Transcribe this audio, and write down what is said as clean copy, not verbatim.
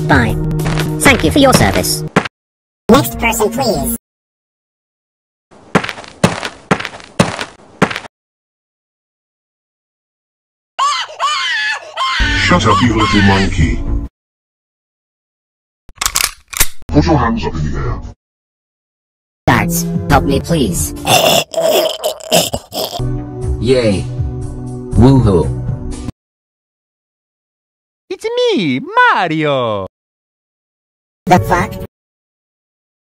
Bye. Thank you for your service. Next person, please. Shut up, you little monkey. Put your hands up in the air. Guards, help me please. Yay. Woohoo. It's me, Mario! The fuck?